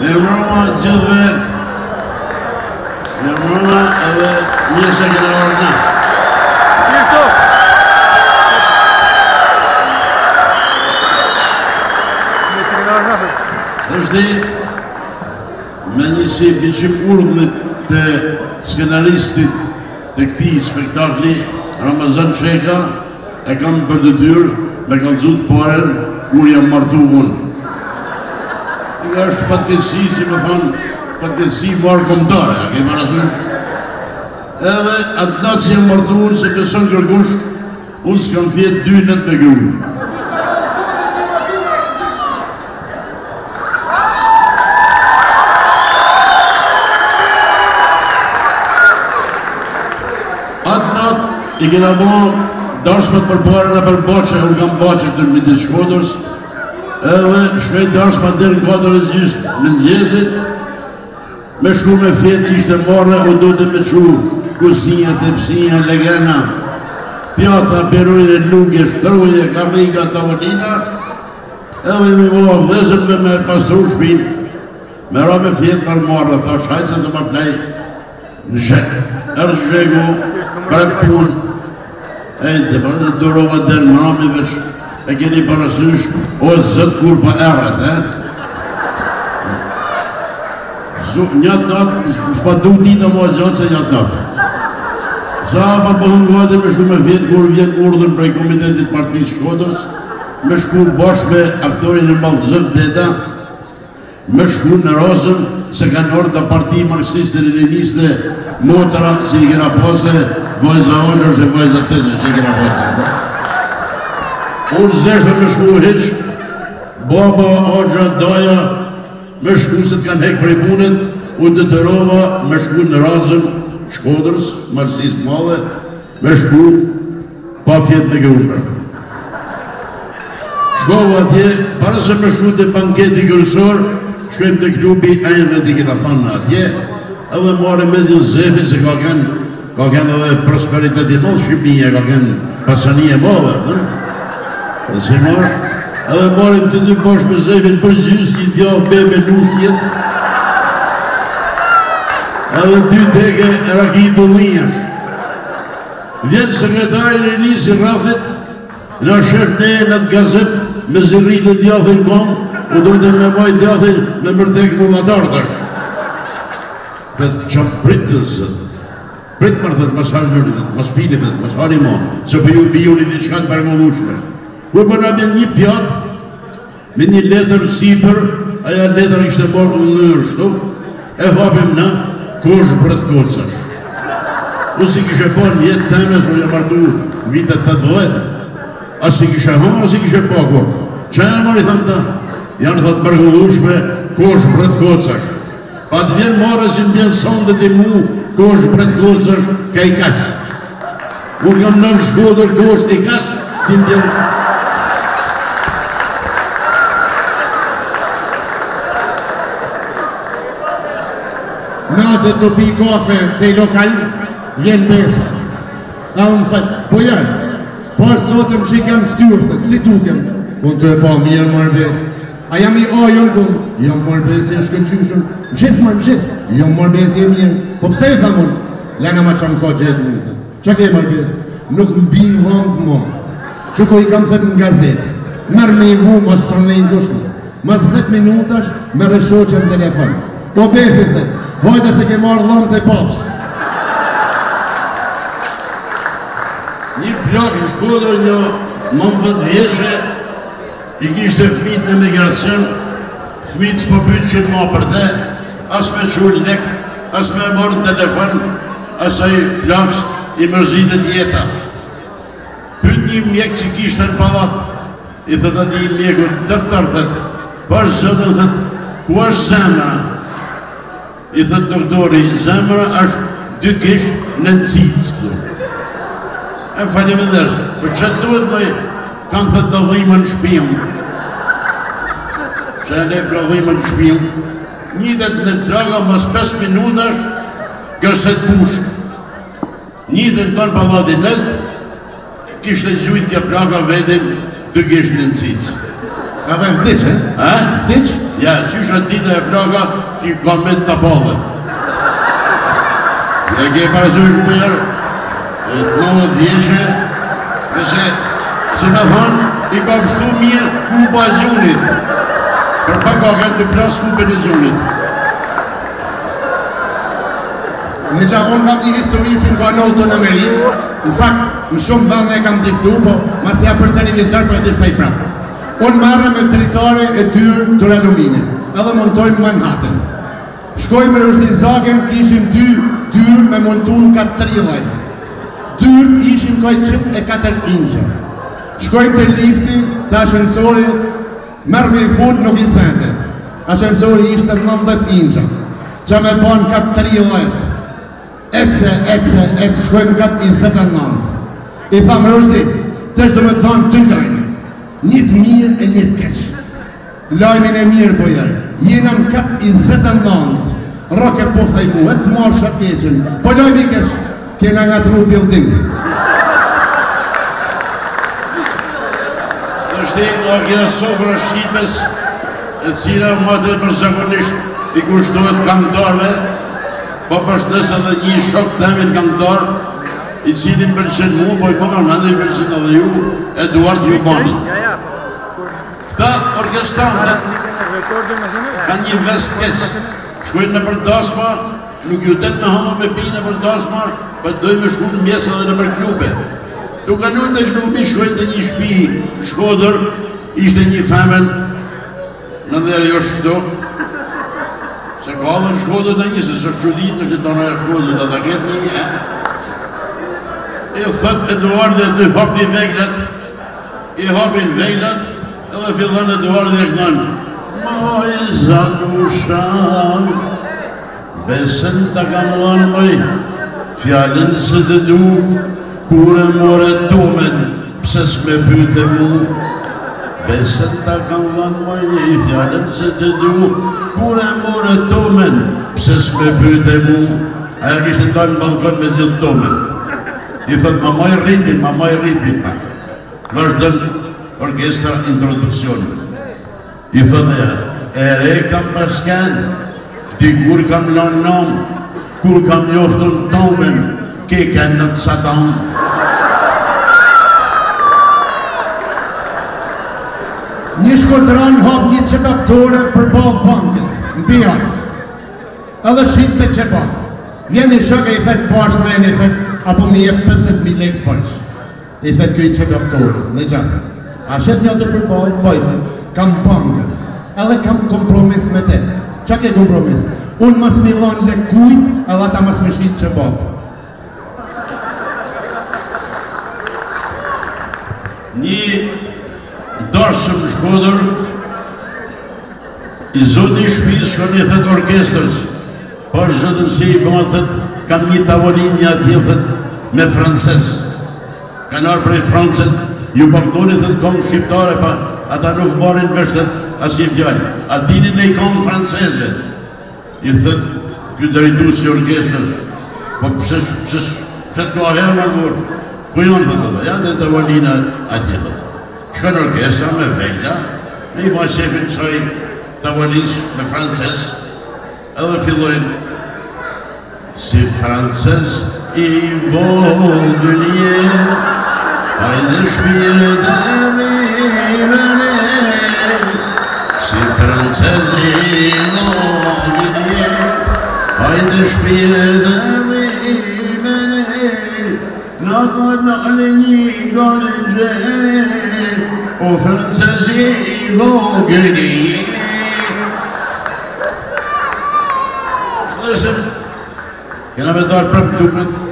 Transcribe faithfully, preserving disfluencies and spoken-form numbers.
Mirë mbrëma gjithëve. Mirë mbrëma edhe mirë se kena orë na. Mirë so. Mirë se kena orë na. Është me një si biqim urdhët të skenaristit të këti spektakli, Ramazan Qeka, e kam për detyrë me kallëzut paren kur jam martu unë. Nga është fatkeqësi, si me thonë, fatkeqësi marë komtare, a ke parasysh? Edhe atë natë që jam martu unë, se beson kërkush, unë s'kam fjetë dy net me grunë. I kena bo dashmet për parën e për bache, unë kam bache të midis Shkodrës, edhe shkej dashmet dhe në katër e gjysë në nxezit, me shku me fjetë ishte marrë, u do të me qu kusinja, tepsinja, legena, pjata, peruje, lunge, shtruje, karriga, tavolina, edhe mi bo vëzën me pastru shpin, me ra me fjetë për marrë, thash hajtë se të ma flej në zhek, erë zhegu, për e punë, ejtë, për e durova dhe në rami vesh, e keni parasysh, o zëtë kur pa erët, e? Njatë natë, s'pa duk dita mua gjatë se njatë natë. Sa pa pëhën gati me shku me vjetë kur vjen urdhën prej Komitetit Partisë Shkodrës, me shku bashkë me aktorin e Mallëzëv Deda, me shku në Rozën, se kanë orë të parti marxiste-leniniste, motëra që i kena pose, vajza Hoxhës e vajza Tezës që i kena pose. Unë zeshtë me shku heq, baba, Hoxha, Daja, me shku se të kanë hek prej punet, unë dëtërova me shku në Razëm, Shkodrës, marxist madhe, me shku pa fjetë me grumbër. Shkova atje, para se me shku të banketi kërësor, shkojmë të klubi ajnëve t'i kena thanë atje, edhe marë me dhjë zefin se ka kënë, ka kënë edhe prosperiteti modë Shqipënia, ka kënë pasanie modë, dhe si marë, edhe marë të dy bashkë me zefin për gjysë, një djallë be me nush tjetë, edhe dy teke raki të dhinjash. Vjetë sekretarin e njësi Rafit, në shef ne në të gazet, me zirrit e djathin kom, u dojtë me maj djathin me mërtek në latartash. Këtë që pritë të zëtë, pritë mërë thëtë, mas harëgjëri thëtë, mas pili thëtë, mas harimo, që për ju biju një diçka të përgullushme. Kur për nga një pjatë, me një letër sipër, aja letër kështë e morë në nërë shtu, e hapim në kosh brët kocash. U si kështë e po një jetë temes, unë e mardu në vitet të dhjetë, a si kështë e homë, a si kështë e po kur. Që e marë i thëmë ta, janë thëtë përgullushme, kosh brët kocash. Pa të vjenë marë si në bjenë sondet e mu, kosh brët kocash, ka i kasë. Unë kam në Shkodër kosh të i kasë, ti në bjenë. Natë të pi kafe të i lokal, vjen besa. A unë thëtë, po janë, parë sotëm që i kam styrë, thëtë, si tukem. Unë të e pa mirë mërë besë. A jam i ajon, unë, jam mërë besë e shkënqyshën. Më shifë mërë, më shifë, jam mërë besë e mirë. Po pse i thamë unë? Lena ma që më ka gjithë më, thëtë. Që ke mërë besë? Nuk më binë vëndë më. Që ko i kam thëtë në gazetë. Mërë me i vu, mos të rëndejnë dushme. Mas dhjetë minutash, me rëshoqe në telefon. Po besë, thëtë. Hojtë se ke marrë dhëmë të papës. Një plak në Shkodër, një nëntëdhjetë vjeçe, i kishte fëmijët në emigracion, fëmijët s'po pyetëshin ma për te, as me qull lek, as me morë në telefon, asaj plaks i mërzitet jeta. Pyet një mjek që kishte në palat, i thëtë ati i mjeku, dëftar, thëtë, pash zëtën, thëtë, ku është zemra? I thëtë doktori, zemra është dy gisht në në cicë. E falim e dërës, për që të duhet me, kanë thëtë të dhima në shpion. Që e lepë të dhima në shpion, njëtet në traga mas pesë minutash, gërset pushë. Njëtet në tonë palatin nëllë, kishtë e gjujtë kja plaka vedin dy gisht në në cicë. Edhe vdiq, e? Ha? Vdiq? Ja, qysh atë dita e plaga, ki komet të pole. E ke parasysh për e të nëllët vjeshe, përse, se me thonë, i ka pështu mirë ku bazionit, për pa ka kanë të plasë ku benizionit. Në që unë kam një historisin ka notën në Amerikë, në fakt, në shumë dhënë e kam tiftu, po mas ja për televizor për tiftaj prapë. Unë marrë me dritare e dyrë të aluminit, edhe montojmë Manhattan. Shkojmë në Rushtizagën, kishim dy dyrë me montun ka tri lajtë. Dyrë ishim kaj qëtë e katër inqa. Shkojmë të lifti, të ashensori, mërë me i fut nuk i cente. Ashensori ishte nëndhet inqa, që me bon ka tri lajtë. Ece, ece, ece, shkojmë katë njëzet e nëndë. I thamë Rushti, të është do me të thonë të lajnë. Njëtë mirë e njëtë keqë. Lajmin e mirë po jërë. Jena në katë njëzet e nëndë. Roke posaj mu, e të marë shatë keqën. Po lajmi keqë, kena nga të ru building. Të shte nga kja sofra Shqipës, e cila më të përzakonisht i kushtohet këngëtarve, po përshëndes edhe një shok të emin këngëtar, i cilin përqen mu, po i po mërmende i përqen edhe ju, Eduard Jubani. Këta orkestrantet ka një vest kesë, shkojnë në për dasma, nuk ju tet me hama me pi në për dasma, po dojnë me shku në mjesë edhe në për klube. Tu ka nuk në klubi, shkojnë të një shpi Shkodër, ishte një femen, në ndërë jo shkështu, se ka dhe në Shkodër në një, se së shqudit, është të në Shkodër, dhe të ketë një, e thët Eduard e të hap një veglet, i hapin veglet, edhe fillon Eduard e kënon, moj zanushan, besen të kam dhanë moj, fjallin se të du, kure more tomen, pse s'me pyte mu, besen të kam dhanë moj, fjallin se të du, kure more tomen, pse s'me pyte mu, aja kishtë të dalë në balkon me zilë tomen. I thët, ma maj rritmin, ma maj rritmin pak. Vazhdën orkestra introduksionit. I thët e, e re kam pasken, dikur kam lanë nom, kur kam njoftun tomen, ke kënë të satan. Një shkotran hap një qepaptore për balë bankit, në pijatës. Edhe shqit të qepat. Vjen i shok e i thët bashkë në e një thët, apo mi e pesëdhjetë mijë lekë bërsh. I thët këj qepaptorës, në gjatë. A shes një ato për balë, po i thët, kam bankën, edhe kam kompromis me te. Qa ke kompromis? Unë mas mi lanë le kujt, edhe ta mas me shqit qepat. Një dashëm Shkodër, i zoti i shpis, shkon i thët orkestrës, po është zhëtën si i bëma thët, kam një tavolin një atje thët me frances. Kanë arë prej francet, ju pëmdoni thët kongë shqiptare, pa ata nuk marin veshtet as një fjallë. A dinin e i kongë franceze. I thët, kjo drejtu si orkestrës, po pëse fët ka herë në mërë, ku jonë thët edhe, janë dhe tavolina atje thët. Shkën orkestra me vegla, me i ba shefin qaj tavolinis me frances, edhe fillojnë si frances i vogëlje, hajde shpire të rivene, si frances i vogëlje, hajde shpire të rivene, në këtë në një gëllë gjere, o frances i vogëlje. Kena me dalë prapë duket,